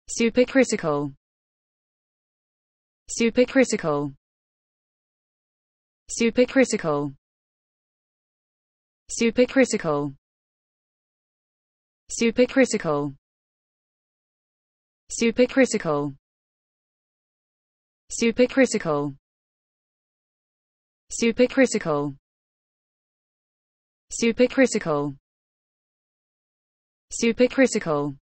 Supercritical. Supercritical. Supercritical. Supercritical. Supercritical. Supercritical. Supercritical. Supercritical. Supercritical. Supercritical.